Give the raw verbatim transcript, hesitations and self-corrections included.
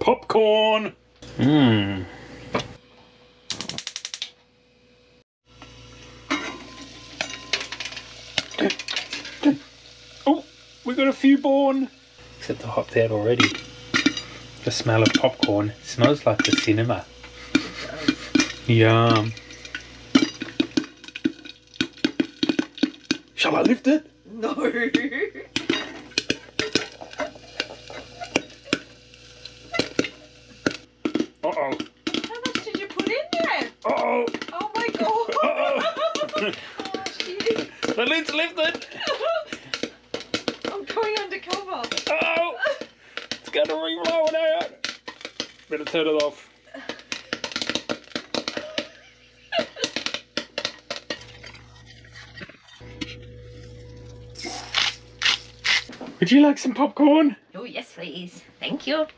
popcorn. Mmm. Oh, we got a few born. Except the hot's out already. The smell of popcorn. It smells like the cinema. Yum. Shall I lift it? No. Uh-oh. How much did you put in there? Uh-oh. Oh my god. Uh-oh. Oh shit. The lid's lifted. I'm going undercover. Uh-oh. It's going to re-blow it out. Better turn it off. Would you like some popcorn? Oh yes please. Thank you.